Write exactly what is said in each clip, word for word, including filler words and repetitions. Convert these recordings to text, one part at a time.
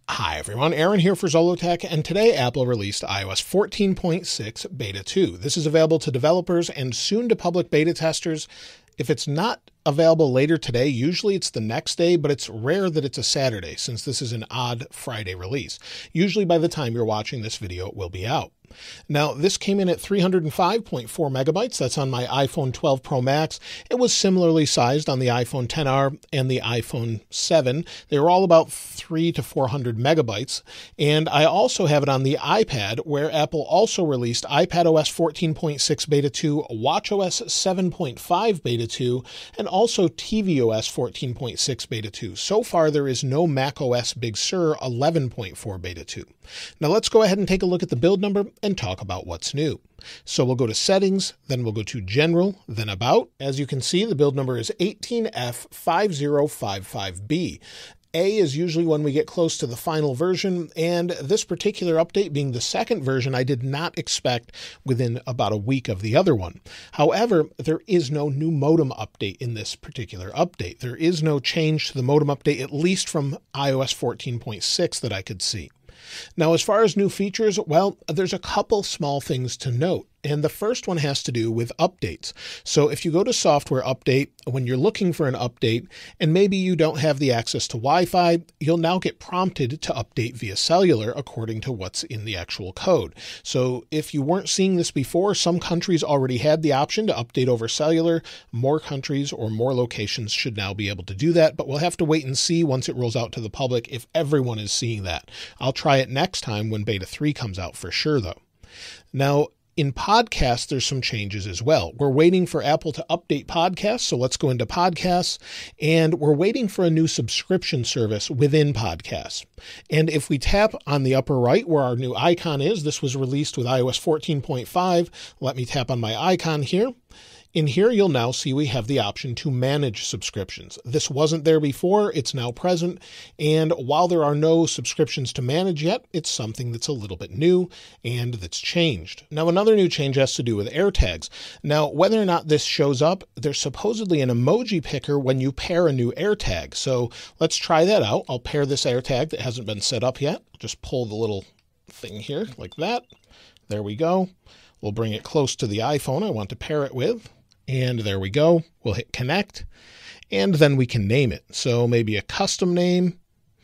Hi everyone, Aaron here for Zollotech, and today Apple released i O S fourteen point six Beta two. This is available to developers and soon to public beta testers. If it's not available later today, usually it's the next day, but it's rare that it's a Saturday since this is an odd Friday release. Usually by the time you're watching this video, it will be out. Now, this came in at three hundred five point four megabytes. That's on my iPhone twelve Pro Max. It was similarly sized on the iPhone X R and the iPhone seven. They were all about three to four hundred megabytes. And I also have it on the iPad, where Apple also released iPadOS fourteen point six Beta two, watchOS seven point five Beta two, and also tvOS fourteen point six Beta two. So far, there is no macOS Big Sur eleven point four Beta two. Now let's go ahead and take a look at the build number and talk about what's new. So we'll go to Settings, then we'll go to General, then About. As you can see, the build number is eighteen F five zero five five B. A is usually when we get close to the final version, and this particular update being the second version, I did not expect within about a week of the other one. However, there is no new modem update in this particular update. There is no change to the modem update, at least from i O S fourteen point six that I could see. Now, as far as new features, well, there's a couple small things to note. And the first one has to do with updates. So if you go to Software Update, when you're looking for an update, and maybe you don't have the access to Wi-Fi, you'll now get prompted to update via cellular according to what's in the actual code. So if you weren't seeing this before, some countries already had the option to update over cellular. More countries or more locations should now be able to do that, but we'll have to wait and see once it rolls out to the public if everyone is seeing that. I'll try it next time when Beta three comes out for sure, though. Now, in podcasts, there's some changes as well. We're waiting for Apple to update podcasts, so let's go into podcasts, and we're waiting for a new subscription service within podcasts. And if we tap on the upper right where our new icon is, this was released with i O S fourteen point five. Let me tap on my icon here. In here, you'll now see we have the option to manage subscriptions. This wasn't there before, it's now present, and while there are no subscriptions to manage yet, it's something that's a little bit new and that's changed. Now, another new change has to do with AirTags. Now, whether or not this shows up, there's supposedly an emoji picker when you pair a new AirTag. So let's try that out. I'll pair this AirTag that hasn't been set up yet. Just pull the little thing here like that. There we go. We'll bring it close to the iPhone I want to pair it with. And there we go. We'll hit connect, and then we can name it. So maybe a custom name,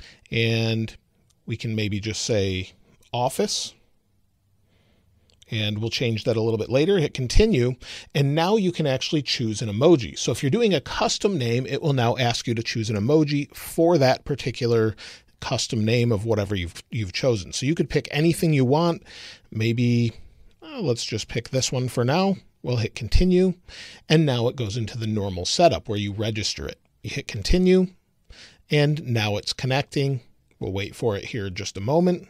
and we can maybe just say office, and we'll change that a little bit later. Hit continue, and now you can actually choose an emoji. So if you're doing a custom name, it will now ask you to choose an emoji for that particular custom name of whatever you've, you've chosen. So you could pick anything you want. Maybe, oh, let's just pick this one for now. We'll hit continue, and now it goes into the normal setup where you register it. You hit continue, and now it's connecting. We'll wait for it here just a moment.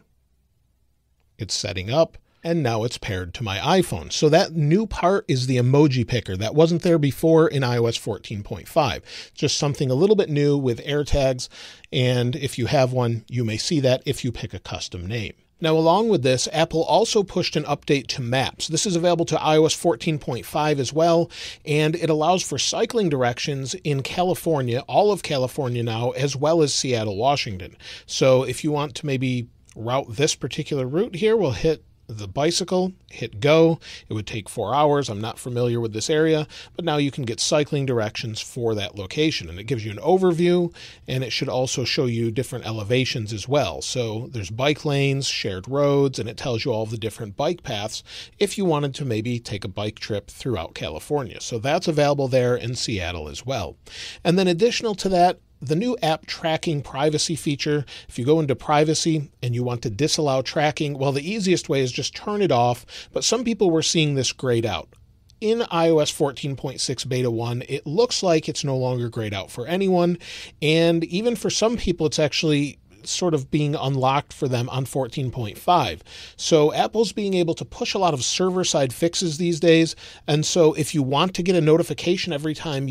It's setting up, and now it's paired to my iPhone. So that new part is the emoji picker. That wasn't there before in i O S fourteen point five. Just something a little bit new with AirTags, and if you have one, you may see that if you pick a custom name. Now, along with this, Apple also pushed an update to Maps. This is available to i O S fourteen point five as well, and it allows for cycling directions in California, all of California now, as well as Seattle, Washington. So if you want to maybe route this particular route here, we'll hit the bicycle, hit go. It would take four hours. I'm not familiar with this area, but now you can get cycling directions for that location, and it gives you an overview, and it should also show you different elevations as well. So there's bike lanes, shared roads, and it tells you all of the different bike paths if you wanted to maybe take a bike trip throughout California. So that's available there in Seattle as well. And then additional to that, the new app tracking privacy feature. If you go into privacy and you want to disallow tracking, well, the easiest way is just turn it off. But some people were seeing this grayed out. In i O S fourteen point six Beta one, it looks like it's no longer grayed out for anyone. And even for some people, it's actually sort of being unlocked for them on fourteen point five. So Apple's being able to push a lot of server-side fixes these days. And so if you want to get a notification every time you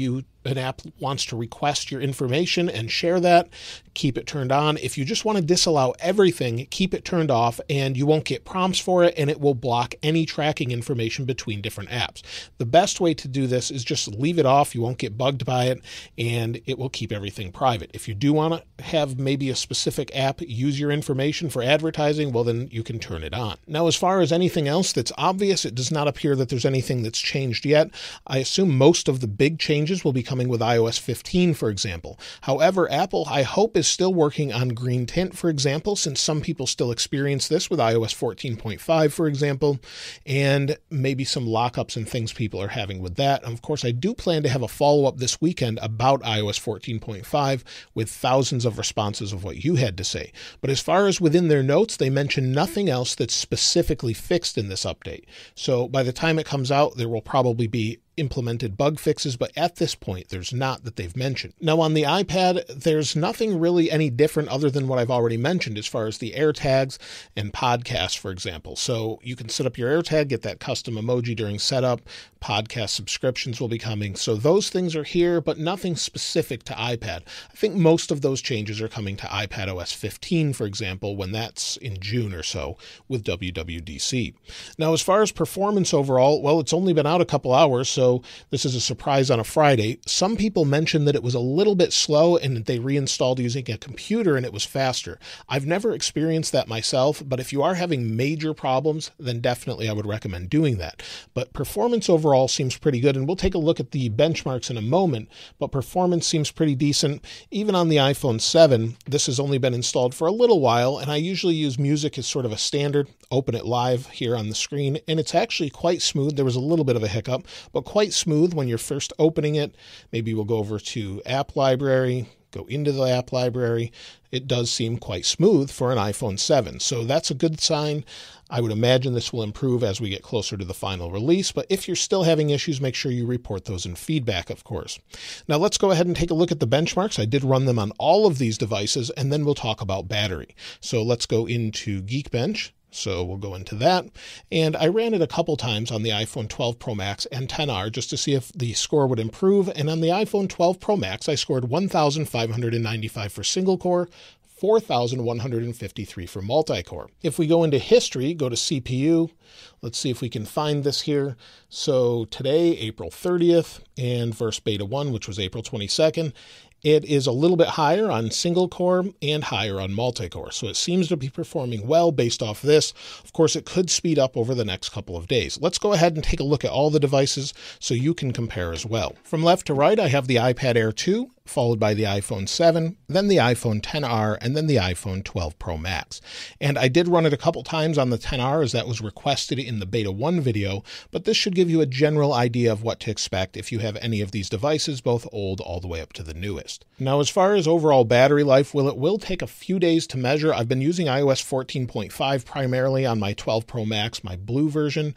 an app wants to request your information and share that, keep it turned on. If you just want to disallow everything, keep it turned off, and you won't get prompts for it, and it will block any tracking information between different apps. The best way to do this is just leave it off. You won't get bugged by it, and it will keep everything private. If you do want to have maybe a specific app use your information for advertising, well, then you can turn it on. Now, as far as anything else that's obvious, it does not appear that there's anything that's changed yet. I assume most of the big changes will be coming with i O S fifteen, for example. However, Apple, I hope, is still working on green tint, for example, since some people still experience this with i O S fourteen point five, for example, and maybe some lockups and things people are having with that. And of course, I do plan to have a follow-up this weekend about i O S fourteen point five with thousands of responses of what you had to say. But as far as within their notes, they mention nothing else that's specifically fixed in this update. So by the time it comes out, there will probably be implemented bug fixes, but at this point, there's not that they've mentioned. Now on the iPad, there's nothing really any different other than what I've already mentioned as far as the AirTags and podcasts, for example. So you can set up your AirTag, get that custom emoji during setup. Podcast subscriptions will be coming. So those things are here, but nothing specific to iPad. I think most of those changes are coming to iPadOS fifteen, for example, when that's in June or so with W W D C. Now, as far as performance overall, well, it's only been out a couple hours, so So this is a surprise on a Friday. Some people mentioned that it was a little bit slow and that they reinstalled using a computer and it was faster. I've never experienced that myself, but if you are having major problems, then definitely I would recommend doing that. But performance overall seems pretty good, and we'll take a look at the benchmarks in a moment, but performance seems pretty decent. Even on the iPhone seven, this has only been installed for a little while, and I usually use music as sort of a standard, open it live here on the screen, and it's actually quite smooth. There was a little bit of a hiccup, but quite smooth when you're first opening it. Maybe we'll go over to App Library, go into the App Library. It does seem quite smooth for an iPhone seven, so that's a good sign. I would imagine this will improve as we get closer to the final release, but if you're still having issues, make sure you report those in feedback, of course. Now let's go ahead and take a look at the benchmarks. I did run them on all of these devices, and then we'll talk about battery. So let's go into Geekbench. So we'll go into that. And I ran it a couple times on the iPhone twelve Pro Max and ten R just to see if the score would improve. And on the iPhone twelve Pro Max, I scored one thousand five hundred ninety-five for single core, four thousand one hundred fifty-three for multi-core. If we go into history, go to C P U, let's see if we can find this here. So today, April thirtieth, and versus beta one, which was April twenty-second, it is a little bit higher on single core and higher on multi-core. So it seems to be performing well based off this. Of course, it could speed up over the next couple of days. Let's go ahead and take a look at all the devices so you can compare as well. From left to right, I have the iPad Air two, followed by the iPhone seven, then the iPhone ten R, and then the iPhone twelve Pro Max. And I did run it a couple times on the ten R as that was requested in the beta one video, but this should give you a general idea of what to expect if you have any of these devices, both old all the way up to the newest. Now, as far as overall battery life, well, it will take a few days to measure. I've been using i O S fourteen point five primarily on my twelve Pro Max, my blue version,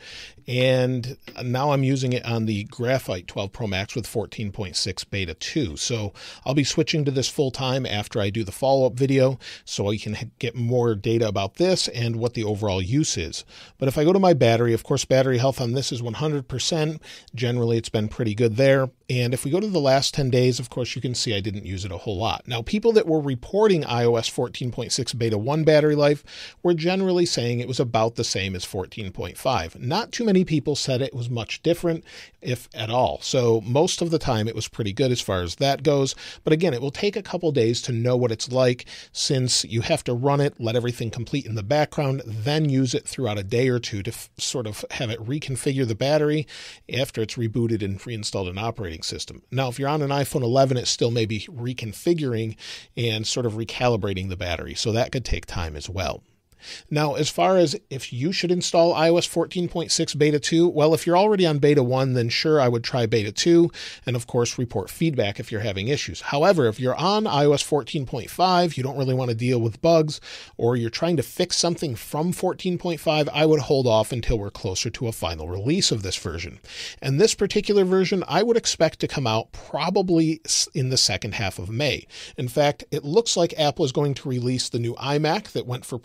and now I'm using it on the Graphite twelve Pro Max with fourteen point six beta two. So I'll be switching to this full time after I do the follow-up video so I can get more data about this and what the overall use is. But if I go to my battery, of course, battery health on this is one hundred percent. Generally, it's been pretty good there. And if we go to the last ten days, of course, you can see I didn't use it a whole lot. Now, people that were reporting i O S fourteen point six beta one battery life were generally saying it was about the same as fourteen point five. Not too many people said it was much different, if at all. So most of the time it was pretty good as far as that goes. But again, it will take a couple days to know what it's like, since you have to run it, let everything complete in the background, then use it throughout a day or two to f- sort of have it reconfigure the battery after it's rebooted and reinstalled an operating system. Now, if you're on an iPhone eleven, it still may be reconfiguring and sort of recalibrating the battery. So that could take time as well. Now, as far as if you should install i O S fourteen point six beta two, well, if you're already on beta one, then sure, I would try beta two, and of course, report feedback if you're having issues. However, if you're on i O S fourteen point five, you don't really want to deal with bugs, or you're trying to fix something from fourteen point five, I would hold off until we're closer to a final release of this version. And this particular version, I would expect to come out probably in the second half of May. In fact, it looks like Apple is going to release the new iMac that went for pre-order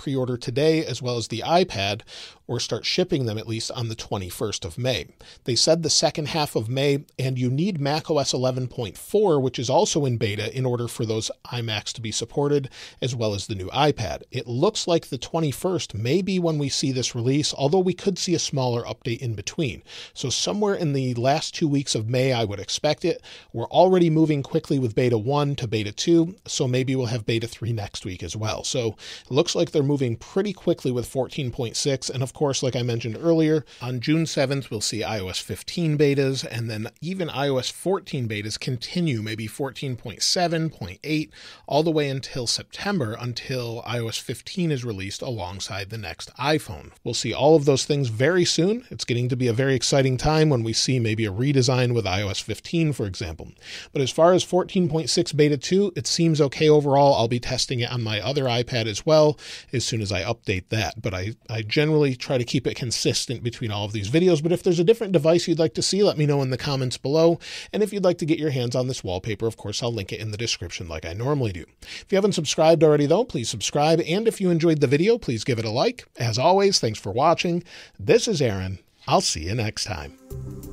today, as well as the iPad, or start shipping them at least on the twenty-first of May. They said the second half of May, and you need macOS eleven point four, which is also in beta, in order for those iMacs to be supported, as well as the new iPad. It looks like the twenty-first may be when we see this release, although we could see a smaller update in between. So somewhere in the last two weeks of May, I would expect it. We're already moving quickly with beta one to beta two, so maybe we'll have beta three next week as well. So it looks like they're moving pretty quickly with fourteen point six, and of course, like I mentioned earlier, on June seventh, we'll see i O S fifteen betas, and then even i O S fourteen betas continue, maybe fourteen point seven, point eight, all the way until September, until i O S fifteen is released alongside the next iPhone. We'll see all of those things very soon. It's getting to be a very exciting time when we see maybe a redesign with i O S fifteen, for example. But as far as fourteen point six beta two, it seems okay overall. I'll be testing it on my other iPad as well as soon as I update that. But I, I generally try to keep it consistent between all of these videos. But if there's a different device you'd like to see, let me know in the comments below. And if you'd like to get your hands on this wallpaper, of course, I'll link it in the description like I normally do. If you haven't subscribed already, though, please subscribe. And if you enjoyed the video, please give it a like. As always, thanks for watching. This is Aaron. I'll see you next time.